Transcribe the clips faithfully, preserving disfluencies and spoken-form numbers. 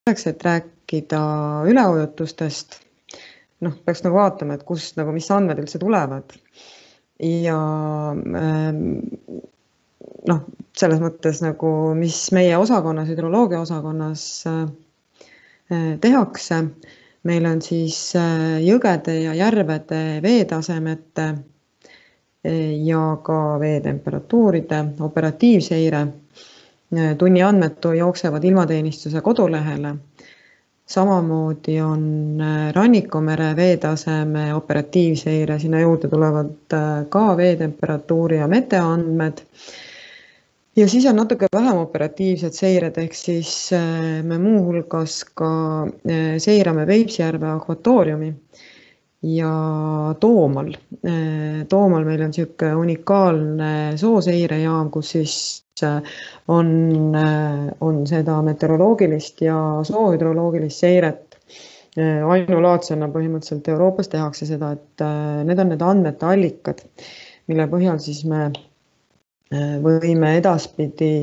Selleks, et rääkida üleujutustest, noh, peaks nagu vaatama, et kust, nagu, mis andmed üldse tulevad. Ja noh, selles mõttes, nagu, mis meie osakonnas, hüdroloogia osakonnas tehakse. Meil on siis jõgede ja järvede veetasemete ja ka veetemperatuuride operatiivseire. Tunni andmed jooksevad ilmateenistuse kodulehele. Samamoodi on Rannikumere veetaseme operatiivseire, sinna juurde tulevad ka veetemperatuuri ja meteoandmed. Ja siis on natuke vähem operatiivsed seired, ehk siis me muu hulgas ka seirame Peipsijärve akvatooriumi ja Toomal. Toomal meil on siuke unikaalne sooseirejaam, kus siis on, on seda meteoroloogilist ja soohüdroloogilist seiret. Ainulaadsena põhimõtteliselt Euroopas tehakse seda, et need on need andmete allikad, mille põhjal siis me võime edaspidi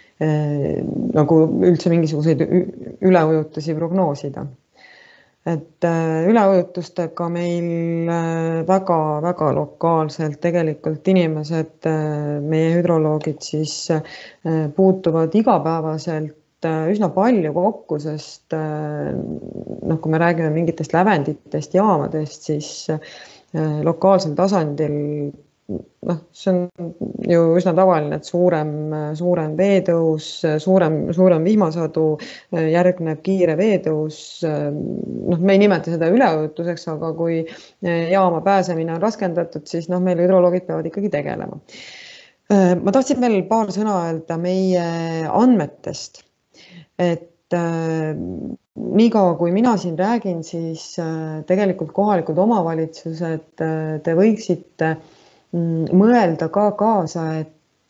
nagu üldse mingisuguseid üleujutusi prognoosida. Et üleujutustega meil väga-väga lokaalselt tegelikult inimesed, meie hüdroloogid siis puutuvad igapäevaselt üsna palju kokku, sest noh, kui me räägime mingitest lävenditest, jaamadest, siis lokaalsel tasandil noh, see on ju üsna tavaline, et suurem, suurem veetõus, suurem, suurem vihmasadu, järgneb kiire veetõus. Noh, me ei nimeta seda üleujutuseks, aga kui jaama pääsemine on raskendatud, siis noh, meil hüdroloogid peavad ikkagi tegelema. Ma tahtsin veel paar sõna öelda meie andmetest, et niikaua kui mina siin räägin, siis tegelikult kohalikud omavalitsused, te võiksite mõelda ka kaasa, et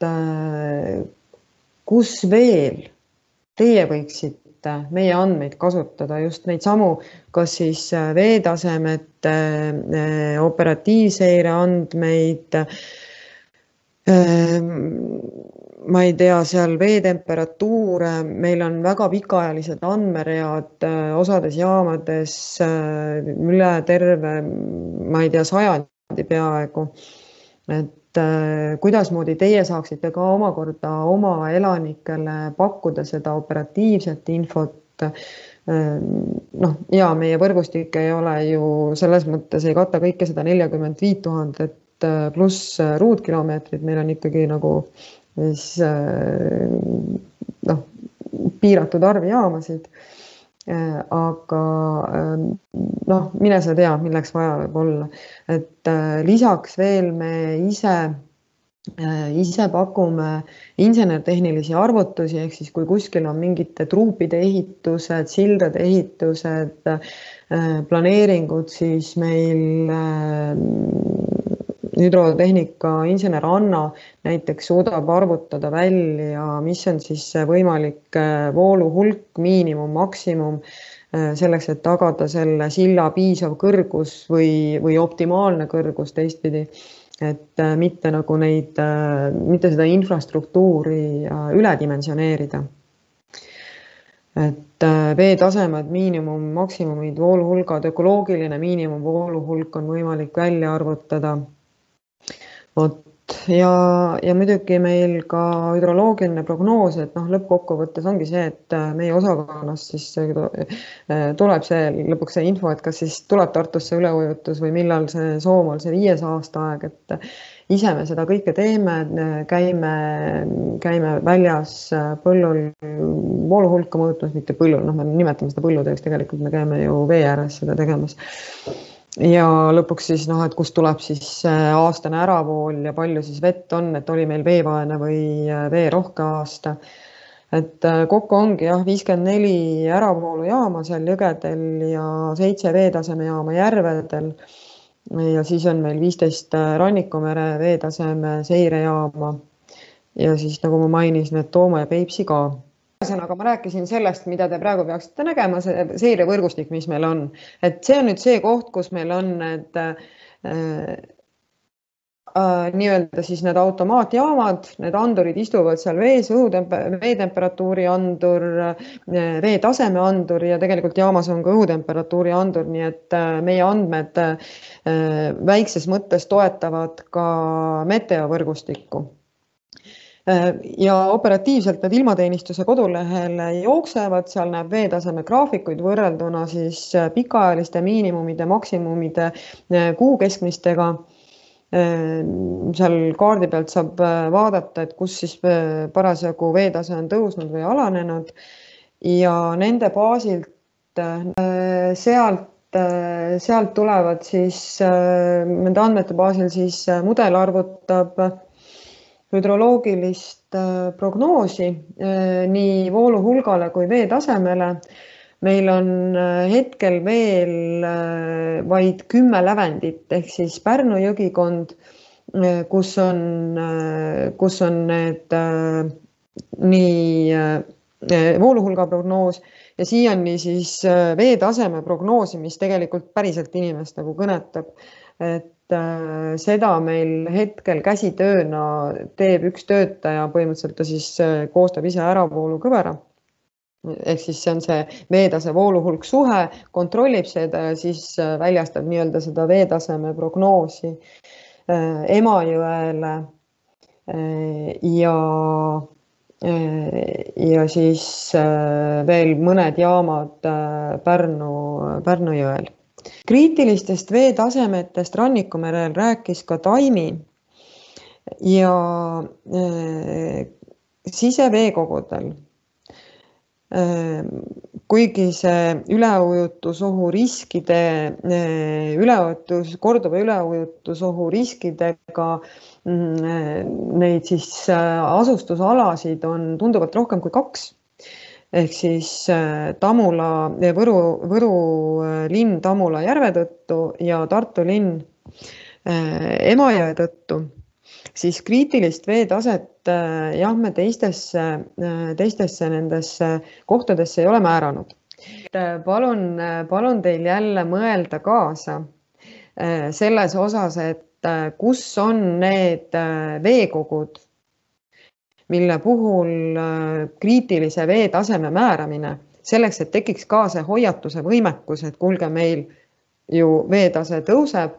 kus veel teie võiksite meie andmeid kasutada, just neid samu, kas siis veetasemete, operatiivseire andmeid, ma ei tea, seal veetemperatuure, meil on väga pikaajalised andmeread osades jaamades üle terve, ma ei tea, sajandi peaaegu. Et kuidasmoodi teie saaksite ka omakorda oma elanikele pakkuda seda operatiivset infot. Noh, ja meie võrgustik ei ole ju selles mõttes ei kata kõike seda nelikümmend viis tuhat pluss ruutkilomeetrid, meil on ikkagi nagu noh, piiratud arv jaamasid. Aga noh, mine sa tea, milleks vaja võib olla. Et lisaks veel me ise, ise pakume insenertehnilisi arvutusi, ehk siis kui kuskil on mingite truupide ehitused, sildade ehitused, planeeringud, siis meil hüdrotehnika insener Anna näiteks suudab arvutada välja, mis on siis võimalik voolu hulk, miinimum, maksimum, selleks, et tagada selle silla piisav kõrgus või, või optimaalne kõrgus teistpidi, et mitte nagu neid, mitte seda infrastruktuuri üledimensioneerida. Et veetasemed, miinimum, maksimumid, vooluhulgad, ökoloogiline miinimum, vooluhulk on võimalik välja arvutada. Vot, ja, ja muidugi meil ka hüdroloogiline prognoos, et noh, lõppkokkuvõttes ongi see, et meie osakonnas siis tuleb see lõpuks see info, et kas siis tuleb Tartusse üleujutus või millal see Soomaal see viies aasta aeg, et ise me seda kõike teeme, käime, käime väljas põllul vooluhulka mõõtmas, mitte põllul, noh, me nimetame seda põlludeks, tegelikult me käime ju vee ääres seda tegemas. Ja lõpuks siis, noh, et kust tuleb siis aastane äravool ja palju siis vett on, et oli meil veevaene või veerohke aasta. Et kokku ongi jah, viiskümmend neli äravoolujaama seal jõgedel ja seitse veetaseme jaama järvedel. Ja siis on meil viisteist Rannikumere veetaseme seirejaama ja siis, nagu ma mainisin, et Tooma ja Peipsi ka. Aga ma rääkisin sellest, mida te praegu peaksite nägema, see seirevõrgustik, mis meil on. Et see on nüüd see koht, kus meil on need nii-öelda siis need automaatjaamad, need andurid istuvad seal vees, veetemperatuuri andur, veetaseme andur ja tegelikult jaamas on ka õhutemperatuuri andur, nii et meie andmed väikses mõttes toetavad ka meteovõrgustikku. Ja operatiivselt need ilmateenistuse kodulehel jooksevad, seal näeb veetaseme graafikuid võrrelduna siis pikaajaliste miinimumide, maksimumide, kuu keskmistega. Seal kaardi pealt saab vaadata, et kus siis parasjagu veetase on tõusnud või alanenud ja nende baasilt sealt, sealt tulevad siis nende andmete baasil siis mudel arvutab hüdroloogilist prognoosi nii vooluhulgale kui veetasemele. Meil on hetkel veel vaid kümme lävendit ehk siis Pärnu jõgikond, kus on, kus on need nii vooluhulga prognoos ja siiani siis veetaseme prognoosi, mis tegelikult päriselt inimest nagu kõnetab. Et seda meil hetkel käsitööna teeb üks töötaja, põhimõtteliselt ta siis koostab ise ära voolukõvera. Ehk siis see on see veetase vooluhulk suhe, kontrollib seda ja siis väljastab nii-öelda seda veetaseme prognoosi Emajõele ja, ja siis veel mõned jaamad Pärnu, Pärnu jõel. Kriitilistest veetasemetest Rannikumerel rääkis ka Taimi ja siseveekogudel. Kuigi see üleujutusohu riskide, üleujutus, korduva üleujutusohu riskidega neid siis asustusalasid on tunduvalt rohkem kui kaks. Ehk siis Tamula, Võru, Võru linn Tamula järve tõttu ja Tartu linn Emajõe tõttu. Siis kriitilist veetaset jah, me teistesse, teistesse nendesse kohtadesse ei ole määranud. Palun, palun teil jälle mõelda kaasa selles osas, et kus on need veekogud, mille puhul kriitilise veetaseme määramine, selleks, et tekiks ka see hoiatuse võimekus, et kuulge, meil ju veetase tõuseb,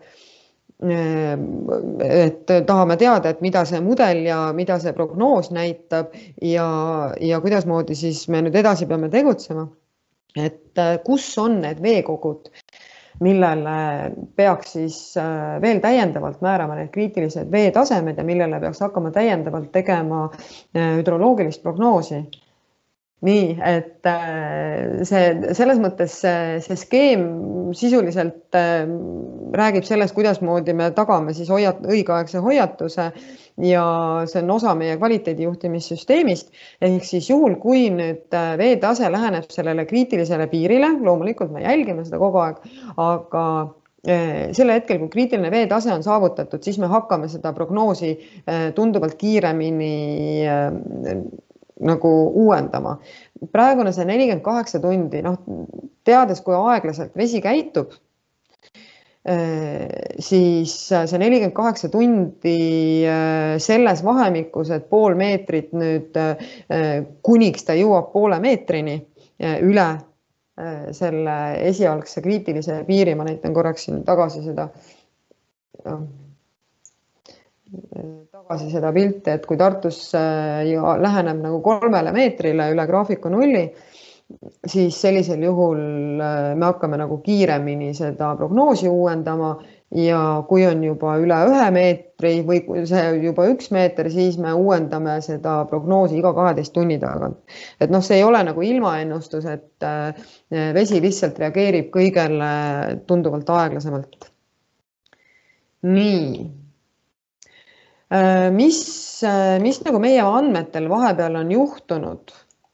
et tahame teada, et mida see mudel ja mida see prognoos näitab ja, ja kuidas moodi siis me nüüd edasi peame tegutsema. Et kus on need veekogud, millele peaks siis veel täiendavalt määrama need kriitilised veetasemed ja millele peaks hakkama täiendavalt tegema hüdroloogilist prognoosi. Nii, et see, selles mõttes see, see skeem sisuliselt räägib sellest, kuidas moodi me tagame siis hoiat, õigeaegse hoiatuse ja see on osa meie kvaliteedijuhtimissüsteemist. Ehk siis juhul, kui nüüd veetase läheneb sellele kriitilisele piirile, loomulikult me jälgime seda kogu aeg, aga selle hetkel, kui kriitiline veetase on saavutatud, siis me hakkame seda prognoosi tunduvalt kiiremini nagu uuendama. Praegune see nelikümmend kaheksa tundi, noh, teades, kui aeglaselt vesi käitub, siis see nelikümmend kaheksa tundi selles vahemikus, et pool meetrit nüüd kuniks ta jõuab poole meetrini üle selle esialgse kriitilise piiri, ma näitan korraks siin tagasi seda tagasi seda pilti, et kui Tartus läheneb nagu kolmele meetrile üle graafiku nulli, siis sellisel juhul me hakkame nagu kiiremini seda prognoosi uuendama ja kui on juba üle ühe meetri või kui see juba üks meeter, siis me uuendame seda prognoosi iga kaheteist tunni tagant. Et noh, see ei ole nagu ilmaennustus, et vesi lihtsalt reageerib kõigele tunduvalt aeglasemalt. Nii. Mis, mis nagu meie andmetel vahepeal on juhtunud,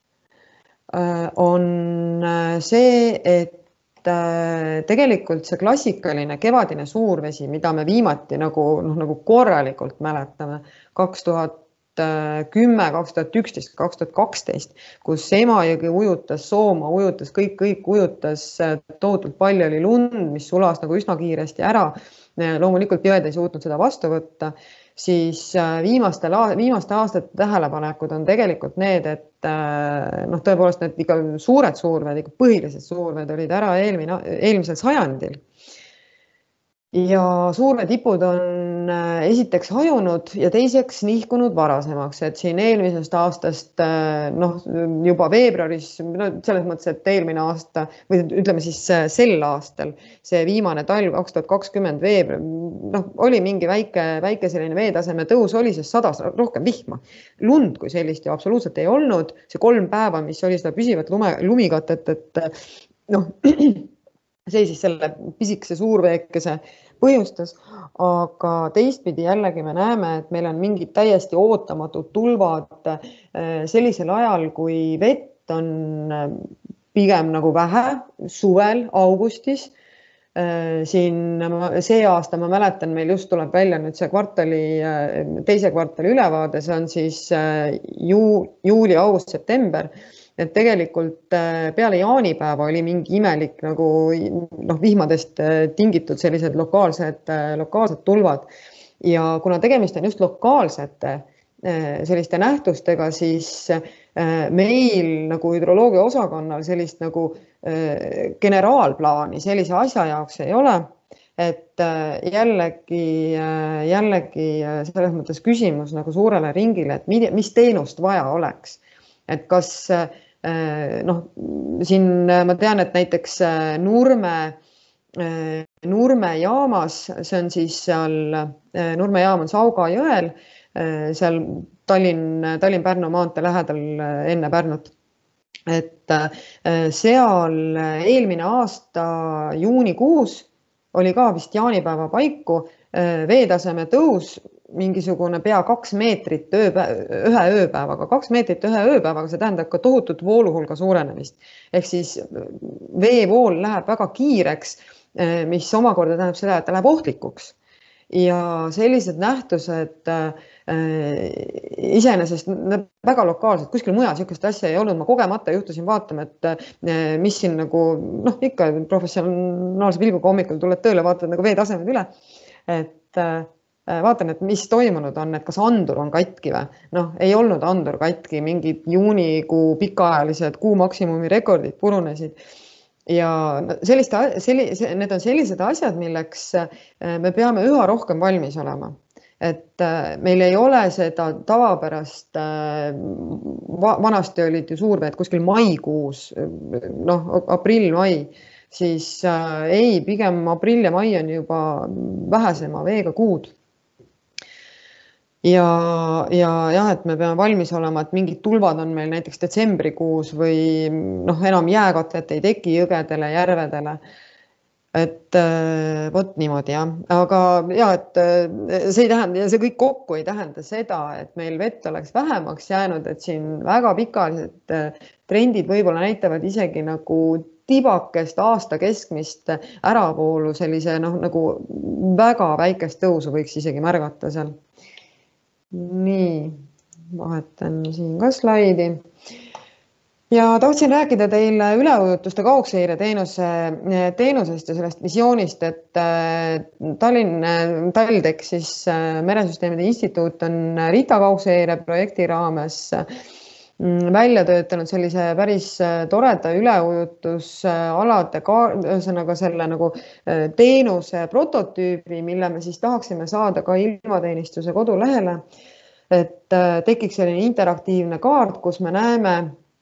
on see, et tegelikult see klassikaline kevadine suurvesi, mida me viimati nagu, noh, nagu korralikult mäletame, kaks tuhat kümme, kaks tuhat üksteist, kaks tuhat kaksteist, kus Emajõgi ujutas, Sooma ujutas, kõik, kõik ujutas, tohutult palju oli lund, mis sulas nagu üsna kiiresti ära. Loomulikult jõed ei suutnud seda vastu võtta, siis viimastel, viimaste aastate tähelepanekud on tegelikult need, et noh, tõepoolest need ikka suured suurved, ikka põhilised suurved olid ära eelmine, eelmisel sajandil. Ja suurvetipud on esiteks hajunud ja teiseks nihkunud varasemaks, et siin eelmisest aastast noh, juba veebruaris, no selles mõttes, et eelmine aasta või ütleme siis sel aastal, see viimane talv kaks tuhat kakskümmend veebruar, noh, oli mingi väike, väike selline veetaseme tõus oli, sest sadas rohkem vihma. Lund kui sellist ju absoluutselt ei olnud, see kolm päeva, mis oli seda püsivat lume, lumikatet, et noh, see siis selle pisikese suurveekese põhjustas, aga teistpidi jällegi me näeme, et meil on mingid täiesti ootamatud tulvad sellisel ajal, kui vett on pigem nagu vähe, suvel, augustis. Siin see aasta ma mäletan, meil just tuleb välja nüüd see kvartali, teise kvartali ülevaade, see on siis juu, juuli, august, september. Et tegelikult peale jaanipäeva oli mingi imelik nagu noh, vihmadest tingitud sellised lokaalsed, lokaalsed tulvad. Ja kuna tegemist on just lokaalsete selliste nähtustega, siis meil nagu hüdroloogia osakonnal sellist nagu generaalplaani sellise asja jaoks ei ole. Et jällegi, jällegi selles mõttes küsimus nagu suurele ringile, et mis teenust vaja oleks. Et kas noh, siin ma tean, et näiteks Nurme, Nurme jaamas, see on siis seal, Nurme jaam on Sauga jõel, seal Tallinn, Tallinn-Pärnu maantee lähedal enne Pärnut. Et seal eelmine aasta juunikuus oli ka vist jaanipäeva paiku veetaseme tõus, mingisugune pea kaks meetrit ööpäev, ühe ööpäevaga, kaks meetrit ühe ööpäevaga, see tähendab ka tohutut vooluhulga suurenemist. Ehk siis veevool läheb väga kiireks, mis omakorda tähendab seda, et ta läheb ohtlikuks. Ja sellised nähtused iseenesest väga lokaalsed, kuskil mujal sihukest asja ei olnud, ma kogemata juhtusin vaatama, et mis siin nagu, noh, ikka professionaalse pilguga hommikul tuled tööle, vaatad nagu veetasemed üle, et vaatan, et mis toimunud on, et kas andur on katki või? Noh, ei olnud andur katki, mingid juunikuu pikaajalised kuu maksimumi rekordid purunesid. Ja selliste, sellise, need on sellised asjad, milleks me peame üha rohkem valmis olema. Et meil ei ole seda tavapärast, vanasti olid ju suurveed kuskil maikuus, noh, aprill, mai, siis ei, pigem aprill ja mai on juba vähesema veega kuud. Ja, ja jah, et me peame valmis olema, et mingid tulvad on meil näiteks detsembrikuus või noh, enam jääkatvet ei teki jõgedele, järvedele. Et võt niimoodi, jah. Aga jah, et see ei tähenda, ja see kõik kokku ei tähenda seda, et meil vett oleks vähemaks jäänud, et siin väga pikalised trendid võib-olla näitavad isegi nagu tibakest aasta keskmist äravoolu, sellise noh, nagu väga väikest tõusu võiks isegi märgata seal. Nii, vahetan siin ka slaidi. Ja tahtsin rääkida teile üleujutuste kaugseire teenuse, teenusest ja sellest visioonist, et Tallinn, Taltech, siis Meresüsteemide Instituut on Rita kaugseire projekti raames välja töötanud sellise päris toreda üleujutusalade ühesõnaga selle nagu teenuse prototüübi, mille me siis tahaksime saada ka ilmateenistuse kodulehele, et tekiks selline interaktiivne kaart, kus me näeme,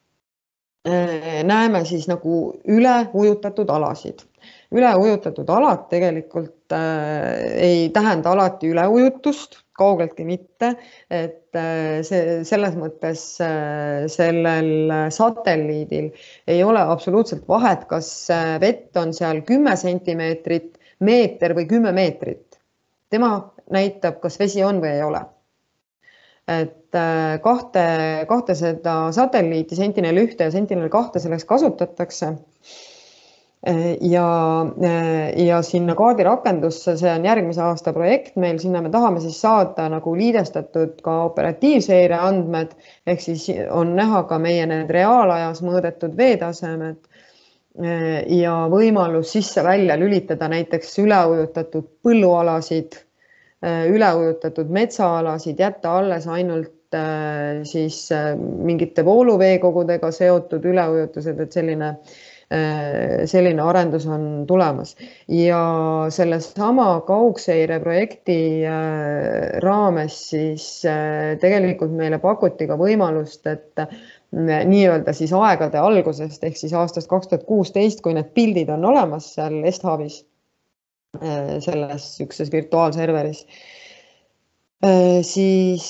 näeme siis nagu üle ujutatud alasid. Üle ujutatud alad tegelikult ei tähenda alati üleujutust, kaugeltki mitte, et see, selles mõttes sellel satelliidil ei ole absoluutselt vahet, kas vett on seal kümme sentimeetrit, meeter või kümme meetrit. Tema näitab, kas vesi on või ei ole. Et kahte, kahte seda satelliiti, Sentinel üks ja Sentinel kaks selleks kasutatakse. Ja, ja sinna kaardirakendusse, see on järgmise aasta projekt meil, sinna me tahame siis saada nagu liidestatud ka operatiivseire andmed, ehk siis on näha ka meie need reaalajas mõõdetud veetasemed ja võimalus sisse-välja lülitada näiteks üleujutatud põllualasid, üleujutatud metsaalasid, jätta alles ainult siis mingite vooluveekogudega seotud üleujutused, et selline selline arendus on tulemas ja selle sama kaugseire projekti raames siis tegelikult meile pakuti ka võimalust, et nii-öelda siis aegade algusest ehk siis aastast kaks tuhat kuusteist, kui need pildid on olemas seal Esthavis, selles ükses virtuaalserveris, siis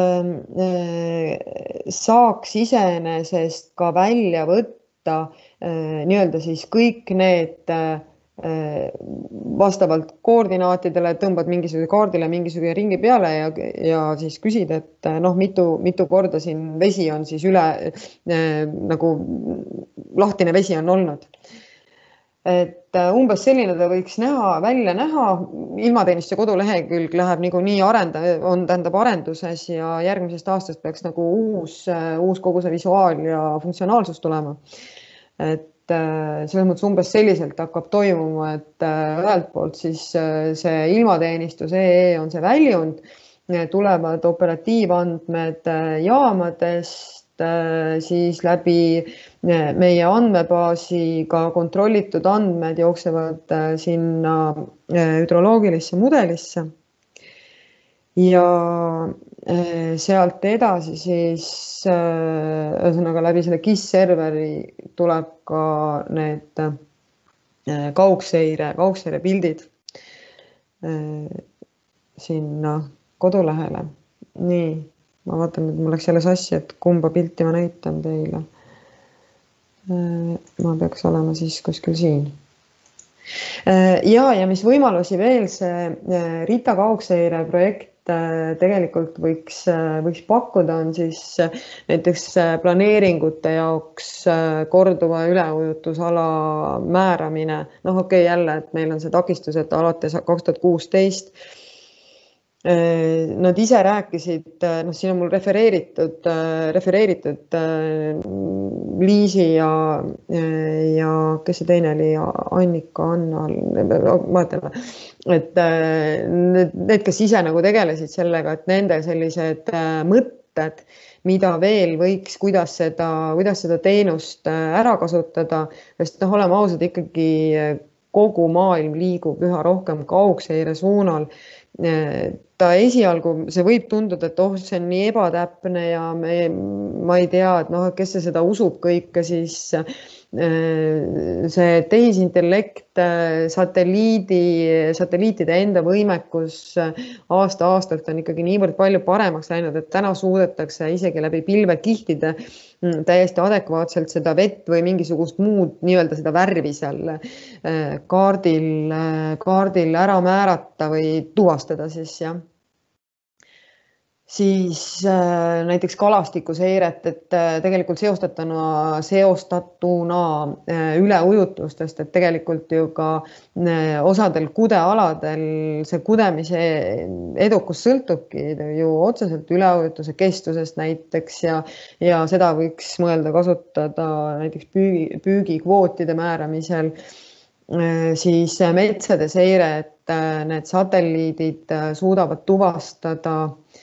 saaks iseenesest ka välja võtta nii-öelda siis kõik need vastavalt koordinaatidele, tõmbad mingisuguse kaardile mingisugune ringi peale ja, ja siis küsid, et noh, mitu, mitu korda siin vesi on siis üle, nagu lahtine vesi on olnud. Et umbes selline ta võiks näha, välja näha, ilmateenistuse kodulehekülg läheb nagu nii arenda, on tähendab arenduses ja järgmisest aastast peaks nagu uus, uus kogu see visuaal ja funktsionaalsus tulema. Et selles mõttes umbes selliselt hakkab toimuma, et ühelt poolt siis see ilmateenistus E E on see väljund, tulevad operatiivandmed jaamadest, siis läbi meie andmebaasi ka kontrollitud andmed jooksevad sinna hüdroloogilisse mudelisse ja sealt edasi siis ühesõnaga läbi selle K I S-serveri tuleb ka need kaugseire, kaugseire pildid sinna kodulehele. Nii, ma vaatan, et mul läks jälle sassi, et kumba pilti ma näitan teile. Ma peaks olema siis kuskil siin. Ja, ja mis võimalusi veel see Rita kaugseire projekt tegelikult võiks, võiks pakkuda, on siis näiteks planeeringute jaoks korduva üleujutusala määramine. Noh, okei, jälle, et meil on see takistus, et alates kaks tuhat kuusteist nad ise rääkisid, noh, siin on mul refereeritud, refereeritud Liisi ja, ja kes see teine oli, Annika, Anna, vaatame, et need, need, kes ise nagu tegelesid sellega, et nende sellised mõtted, mida veel võiks, kuidas seda, kuidas seda teenust ära kasutada, sest noh, oleme ausad, ikkagi kogu maailm liigub üha rohkem kaugseire suunal. Ta esialgu, see võib tunduda, et oh, see on nii ebatäpne ja me, ma ei tea, et noh, kes see seda usub kõike, siis see tehisintellekt, satelliidi, satelliitide enda võimekus aasta-aastalt on ikkagi niivõrd palju paremaks läinud, et täna suudetakse isegi läbi pilvekihtide täiesti adekvaatselt seda vett või mingisugust muud nii-öelda seda värvi seal kaardil, kaardil ära määrata või tuvastada siis, jah. Siis näiteks kalastikuseiret, et tegelikult seostatuna, seostatuna üleujutustest, et tegelikult ju ka osadel kudealadel see kudemise edukus sõltubki ju otseselt üleujutuse kestusest näiteks ja, ja seda võiks mõelda kasutada näiteks püügi, püügikvootide määramisel, siis metsade seire, et need satelliidid suudavad tuvastada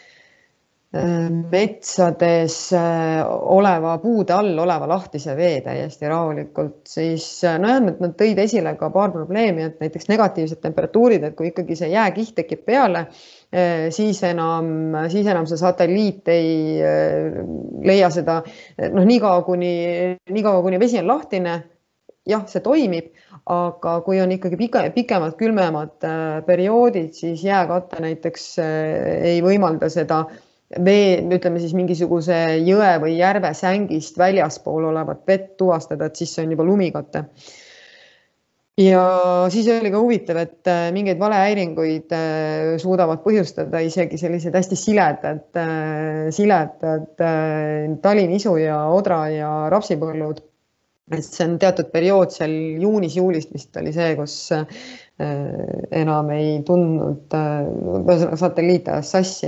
metsades oleva puude all oleva lahtise vee täiesti rahulikult, siis no jah, nad tõid esile ka paar probleemi, et näiteks negatiivsed temperatuurid, et kui ikkagi see jääkiht tekib peale, siis enam, siis enam see satelliit ei leia seda, noh, nii kaua kuni, nii kaua kuni vesi on lahtine, jah, see toimib, aga kui on ikkagi pika, pikemad, külmemad perioodid, siis jääkatte näiteks ei võimalda seda vee, ütleme siis mingisuguse jõe või järve sängist väljaspool olevat vett tuvastada, et siis see on juba lumikate. Ja siis oli ka huvitav, et mingeid valehäiringuid suudavad põhjustada isegi sellised hästi siledad, siledad talinisu ja odra ja rapsipõllud. et see on teatud periood seal juunis-juulist vist oli see, kus enam ei tundnud, satelliit ajas sassi.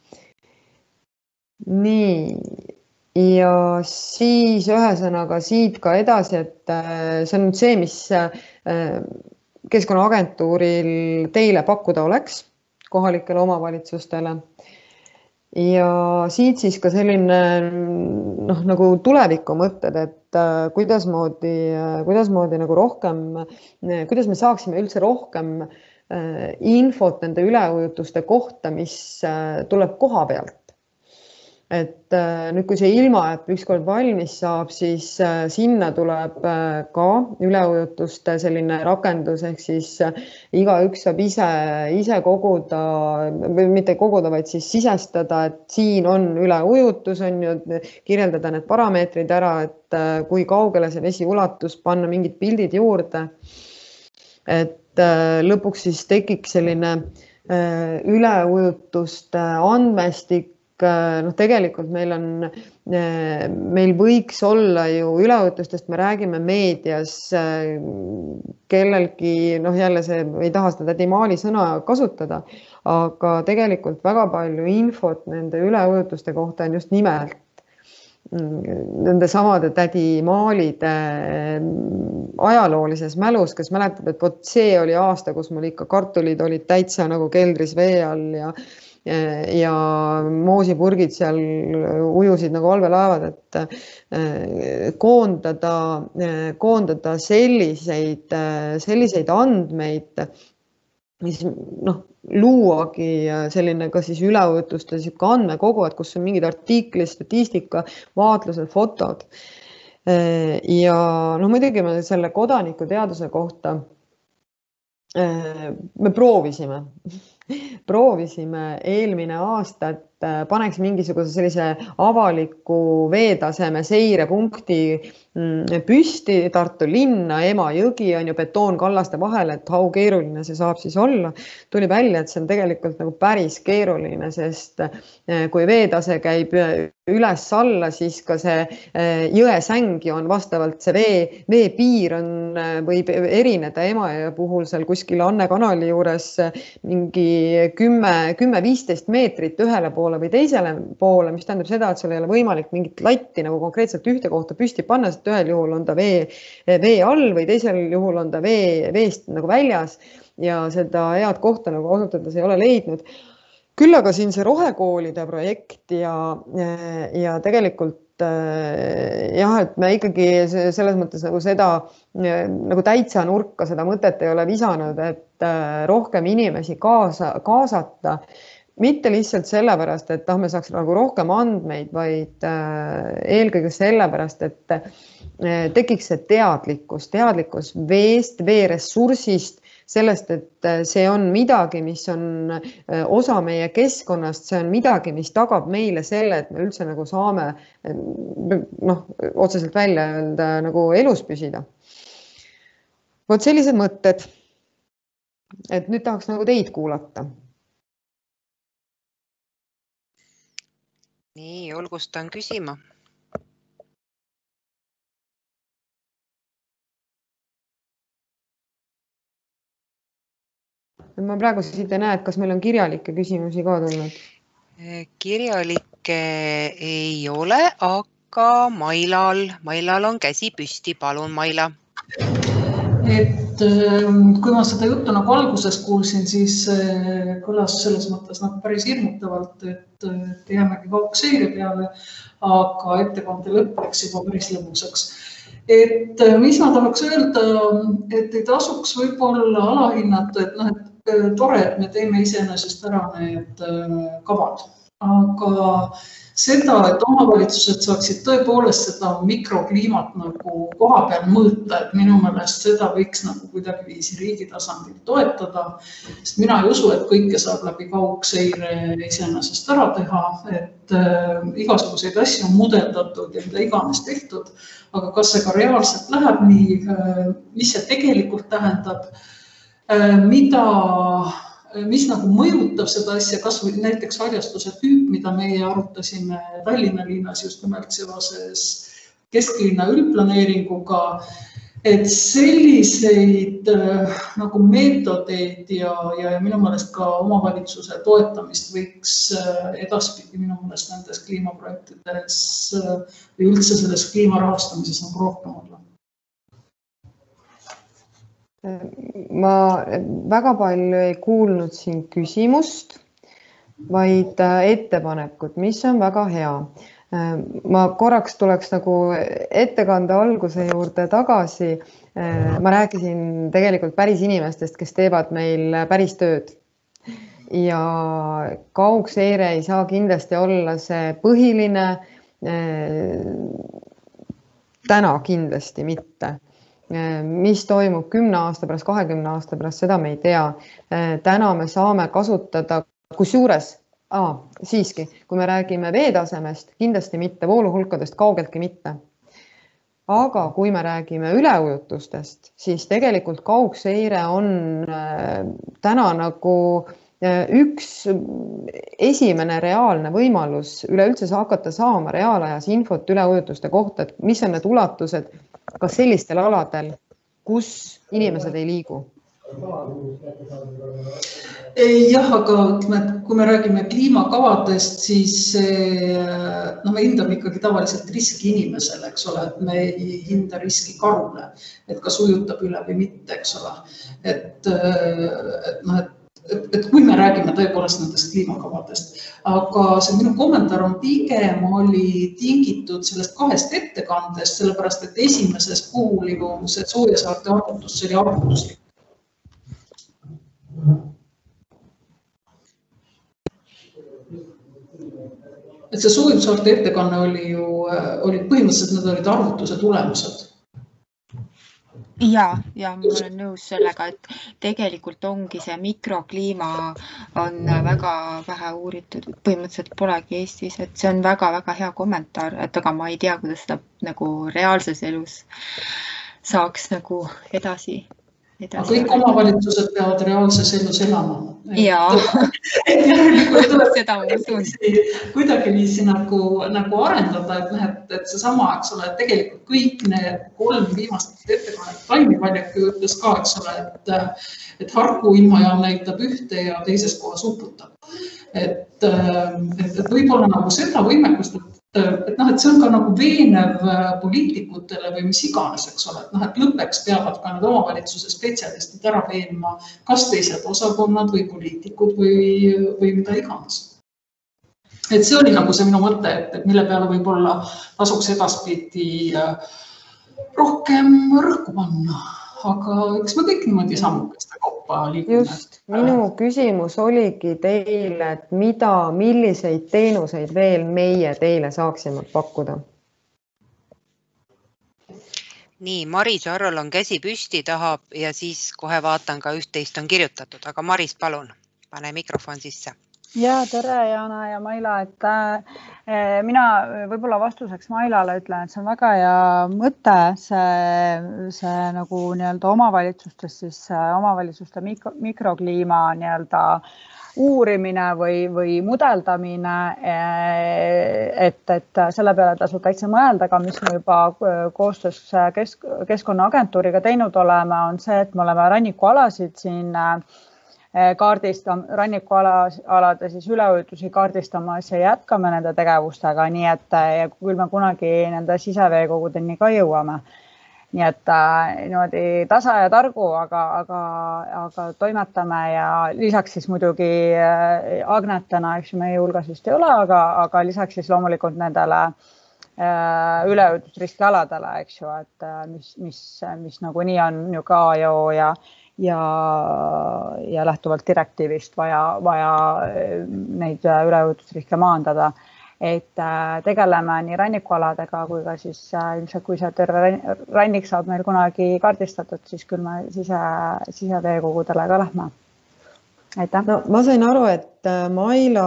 Nii, ja siis ühesõnaga siit ka edasi, et see on see, mis Keskkonnaagentuuril teile pakkuda oleks kohalikele omavalitsustele. Ja siit siis ka selline noh, nagu tuleviku mõtted, et kuidas moodi, kuidas moodi nagu rohkem, kuidas me saaksime üldse rohkem infot nende üleujutuste kohta, mis tuleb koha pealt. Et nüüd, kui see ilmaäpp ükskord valmis saab, siis sinna tuleb ka üleujutuste selline rakendus, ehk siis igaüks saab ise, ise koguda, või mitte koguda, vaid siis sisestada, et siin on üleujutus, on ju, kirjeldada need parameetrid ära, et kui kaugele see vesi ulatus, panna mingid pildid juurde. Et lõpuks siis tekiks selline üleujutuste andmestik. Noh, tegelikult meil on, meil võiks olla ju üleujutustest, me räägime meedias kellelgi, noh jälle see ei taha seda tädimaali sõna kasutada, aga tegelikult väga palju infot nende üleujutuste kohta on just nimelt nende samade tädimaalide ajaloolises mälus, kes mäletab, et vot see oli aasta, kus mul ikka kartulid olid täitsa nagu keldris vee all ja ja moosipurgid seal ujusid nagu allveelaevad, et koondada, koondada selliseid, selliseid andmeid, mis noh, luuagi selline ka siis üleujutuste andmekogu, et kus on mingid artiklid, statistika, vaatlused, fotod. Ja no muidugi me selle kodanikuteaduse kohta me proovisime. Proovisime eelmine aasta, et paneks mingisuguse sellise avaliku veetaseme seirepunkti püsti Tartu linna, Emajõgi on ju betoonkallaste vahel, et hau keeruline see saab siis olla. Tuli välja, et see on tegelikult nagu päris keeruline, sest kui veetase käib üles-alla, siis ka see jõesängi on vastavalt see vee, veepiir on, võib erineda Emajõe puhul seal kuskil Anne kanali juures mingi kümme, kümme, viisteist meetrit ühele poole või teisele poole, mis tähendab seda, et sul ei ole võimalik mingit latti nagu konkreetselt ühte kohta püsti panna, sest ühel juhul on ta vee, vee all või teisel juhul on ta vee, veest nagu väljas ja seda head kohta nagu osutades ei ole leidnud. Küll aga siin see rohekoolide projekt ja, ja tegelikult jah, et me ikkagi selles mõttes nagu seda nagu täitsa nurka seda mõtet ei ole visanud, et rohkem inimesi kaasa, kaasata, mitte lihtsalt sellepärast, et ah, me saaks nagu rohkem andmeid, vaid eelkõige sellepärast, et tekiks see teadlikkus, teadlikkus veest, veeressursist, sellest, et see on midagi, mis on osa meie keskkonnast, see on midagi, mis tagab meile selle, et me üldse nagu saame noh, otseselt välja öelda nagu elus püsida. Vot sellised mõtted, et nüüd tahaks nagu teid kuulata. Nii, julgustan küsima. Ma praegu siit ei näe, et kas meil on kirjalikke küsimusi ka tulnud? Kirjalikke ei ole, aga Mailal, Mailal on käsi püsti. Palun, Maila. Et kui ma seda juttu nagu alguses kuulsin, siis kõlas selles mõttes nagu päris hirmutavalt, et jäämegi kaugseire peale, aga ettekande lõpp läks juba päris lõbusaks. Et mis ma tahaks öelda, et ei tasuks võib-olla alahinnata, et, noh, et tore, et me teeme iseenesest ära need kavad. Aga seda, et omavalitsused saaksid tõepoolest seda mikrokliimat nagu koha peal mõõta, et minu meelest seda võiks nagu kuidagi viisi riigi tasandil toetada, sest mina ei usu, et kõike saab läbi kaugseire iseenesest ära teha, et äh, igasuguseid asju on mudeldatud ja mida iganes tehtud, aga kas see ka reaalselt läheb nii, äh, mis see tegelikult tähendab, äh, mida mis nagu mõjutab seda asja, kas või näiteks haljastuse tüüp, mida meie arutasime Tallinna linnas just nimelt seoses kesklinna üldplaneeringuga, et selliseid nagu meetodeid ja, ja minu meelest ka omavalitsuse toetamist võiks edaspidi minu meelest nendes kliimaprojektides või üldse selles kliimarahastamises nagu rohkem olla. Ma väga palju ei kuulnud siin küsimust, vaid ettepanekut, mis on väga hea. Ma korraks tuleks nagu ettekande alguse juurde tagasi. Ma rääkisin tegelikult päris inimestest, kes teevad meil päris tööd. Ja kaugseire ei saa kindlasti olla see põhiline. Täna kindlasti mitte. Mis toimub kümne aasta pärast, kahekümne aasta pärast, seda me ei tea. Täna me saame kasutada, kusjuures Aa, siiski, kui me räägime veetasemest, kindlasti mitte, vooluhulkadest kaugeltki mitte. Aga kui me räägime üleujutustest, siis tegelikult kaugseire on täna nagu üks esimene reaalne võimalus üleüldse hakata saama reaalajas infot üleujutuste kohta, et mis on need ulatused ka sellistel aladel, kus inimesed ei liigu. Jah, aga kui me räägime kliimakavadest, siis no, me hindame ikkagi tavaliselt riski inimesele, eks ole, et me ei hinda riski karule, et kas ujutab üle või mitte, eks ole. Et, et, no, et, et, et kui me räägime tõepoolest nendest kliimakavadest, aga see minu kommentaar on pigem oli tingitud sellest kahest ettekandest, sellepärast, et esimeses puhul ju see Soojasaarte arvutus, see oli arvutuslik. Et see Soojasaarte ettekanne oli ju, oli põhimõtteliselt need olid arvutuse tulemused. Ja, ja ma olen nõus sellega, et tegelikult ongi see mikrokliima on väga vähe uuritud, põhimõtteliselt polegi Eestis, et see on väga-väga hea kommentaar, et aga ma ei tea, kuidas seda nagu reaalses elus saaks nagu edasi. Edasi. Kõik omavalitsused peavad reaalses elus elama. Jaa, seda ma usun. Kuidagi viisi nagu, nagu arendada, et, et, et see sama, eks ole, et tegelikult kõik need kolm viimast ettekannet Taimivaljaki ütles ka, eks ole, et, et Harku ilmajaam näitab ühte ja teises kohas uputab. Et, et, et võib-olla nagu seda võimekust, et, et, noh, et see on ka nagu veenev poliitikutele või mis iganes, eks ole, et, noh, et lõppeks peavad ka need omavalitsuse spetsialistid ära veenma kas teised osakonnad või poliitikud või, või mida iganes. Et see oli nagu see minu mõte, et, et mille peale võib-olla tasuks edaspidi rohkem rõhku panna, aga eks me kõik niimoodi sammukeste kaupa liikume. Just, minu küsimus oligi teile, et mida, milliseid teenuseid veel meie teile saaksime pakkuda? Nii, Maris Arrol on käsi püsti, tahab ja siis kohe vaatan ka üht-teist on kirjutatud, aga Maris, palun, pane mikrofon sisse. Ja, tere Jana ja Maila, et äh, mina võib-olla vastuseks Mailale ütlen, et see on väga hea mõte, see, see nagu nii-öelda omavalitsustes, siis omavalitsuste mikro, mikrokliima nii-öelda uurimine või, või mudeldamine, et, et selle peale tasub täitsa mõelda, aga mis me juba koostöös kesk, Keskkonnaagentuuriga teinud oleme, on see, et me oleme rannikualasid siin kaardistam, rannikualade siis üleujutusi kaardistamas ja jätkame nende tegevustega, nii et ja küll me kunagi nende siseveekogudeni ka jõuame. Nii et niimoodi tasa ja targu, aga, aga, aga toimetame ja lisaks siis muidugi agnetena, eks meie hulgas vist ei ole, aga, aga lisaks siis loomulikult nendele üleujutusriski aladele, eks ju, et mis, mis, mis nagu nii on ju ka ju ja Ja, ja lähtuvalt direktiivist vaja, vaja neid üleujutusriske maandada. Et tegeleme nii rannikualadega kui ka siis ilmselt, kui see terve rannik saab meil kunagi kaardistatud, siis küll me sise, siseveekogudele ka lähme. Aitäh. No, ma sain aru, et Maila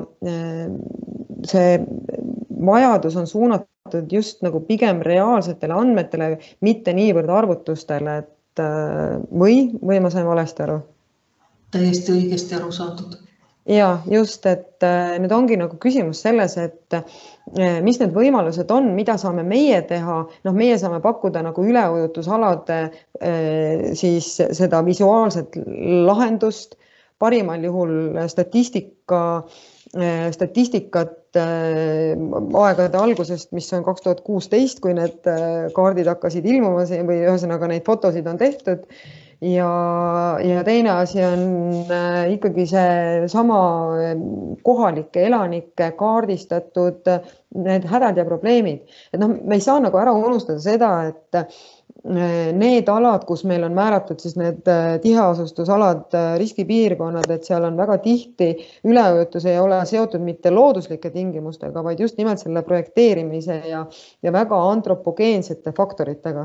see vajadus on suunatud just nagu pigem reaalsetele andmetele, mitte niivõrd arvutustele, et või, või ma sain valesti aru? Täiesti õigesti aru saadud. ja just, et nüüd ongi nagu küsimus selles, et mis need võimalused on, mida saame meie teha. Noh, meie saame pakkuda nagu üleujutusalade siis seda visuaalset lahendust, parimal juhul statistika, statistikat aegade algusest, mis on kaks tuhat kuusteist, kui need kaardid hakkasid ilmuma või ühesõnaga neid fotosid on tehtud. Ja, ja teine asi on ikkagi see sama kohalike elanike kaardistatud need hädad ja probleemid. Et noh, me ei saa nagu ära unustada seda, et need alad, kus meil on määratud siis need tiheasustusalad, riskipiirkonnad, et seal on väga tihti üleujutus ei ole seotud mitte looduslike tingimustega, vaid just nimelt selle projekteerimise ja, ja väga antropogeensete faktoritega.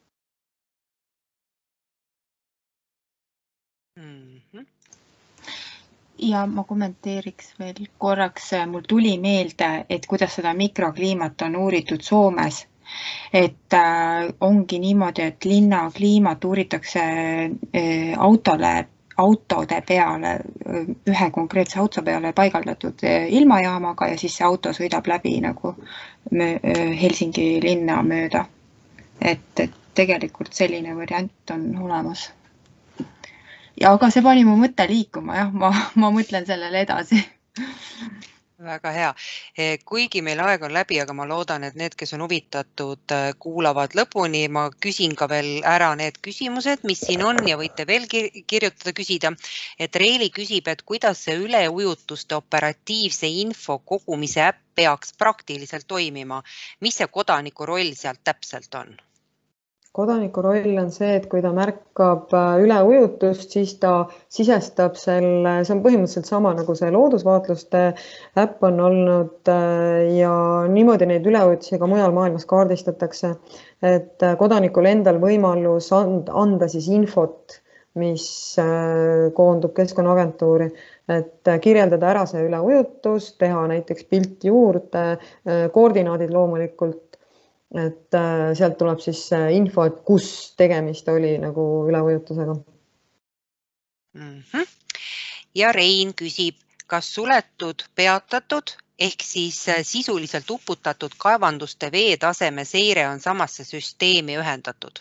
Ja ma kommenteeriks veel korraks, mul tuli meelde, et kuidas seda mikrokliimat on uuritud Soomes. Et äh, ongi niimoodi, et linna kliimat uuritakse äh, autole, autode peale, ühe konkreetse auto peale paigaldatud äh, ilmajaamaga ja siis see auto sõidab läbi nagu mö, äh, Helsingi linna mööda. Et, et tegelikult selline variant on olemas. Ja aga see pani mu mõtte liikuma, jah, ma, ma mõtlen sellele edasi. Väga hea. Kuigi meil aeg on läbi, aga ma loodan, et need, kes on huvitatud, kuulavad lõpuni. Ma küsin ka veel ära need küsimused, mis siin on ja võite veel kirjutada küsida. Et Reili küsib, et kuidas see üleujutuste operatiivse info kogumise äpp peaks praktiliselt toimima? Mis see kodaniku roll sealt täpselt on? Kodaniku roll on see, et kui ta märkab üleujutust, siis ta sisestab selle, see on põhimõtteliselt sama nagu see loodusvaatluste äpp on olnud ja niimoodi neid üleujutusi ka mujal maailmas kaardistatakse, et kodanikul endal võimalus anda siis infot, mis koondub Keskkonnaagentuuri, et kirjeldada ära see üleujutus, teha näiteks pilt juurde, koordinaadid loomulikult, et sealt tuleb siis info, et kus tegemist oli nagu üleujutusega. Mm-hmm. Ja Rein küsib, kas suletud, peatatud ehk siis sisuliselt uputatud kaevanduste veetaseme seire on samasse süsteemi ühendatud?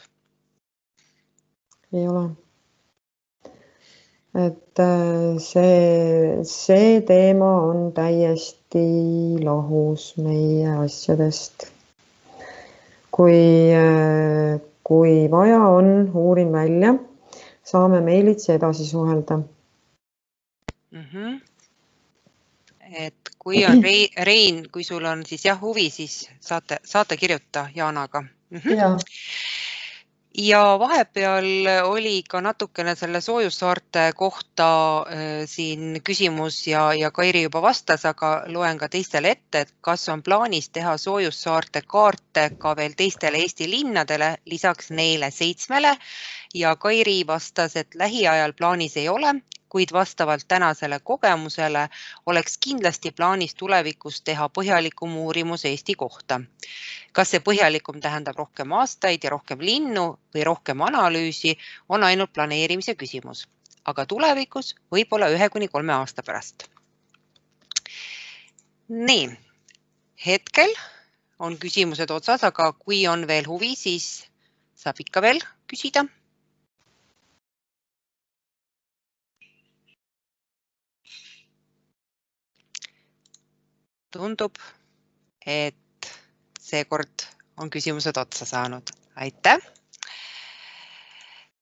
Ei ole. Et see, see teema on täiesti lahus meie asjadest. Kui, kui vaja on, uurin välja, saame meilitsi edasi suhelda. Mm-hmm. Et kui on Rein, kui sul on siis jah huvi, siis saate, saate kirjuta Jaanaga. Mm-hmm. Ja. Ja vahepeal oli ka natukene selle soojussaarte kohta äh, siin küsimus ja, ja Kairi juba vastas, aga loen ka teistele ette, et kas on plaanis teha soojussaarte kaarte ka veel teistele Eesti linnadele, lisaks neile seitsmele ja Kairi vastas, et lähiajal plaanis ei ole, kuid vastavalt tänasele kogemusele oleks kindlasti plaanis tulevikus teha põhjalikum uurimus Eesti kohta. Kas see põhjalikum tähendab rohkem aastaid ja rohkem linnu või rohkem analüüsi, on ainult planeerimise küsimus, aga tulevikus võib-olla ühe kuni kolme aasta pärast. Nii, hetkel on küsimused otsas, aga kui on veel huvi, siis saab ikka veel küsida. Tundub, et seekord on küsimused otsa saanud. Aitäh!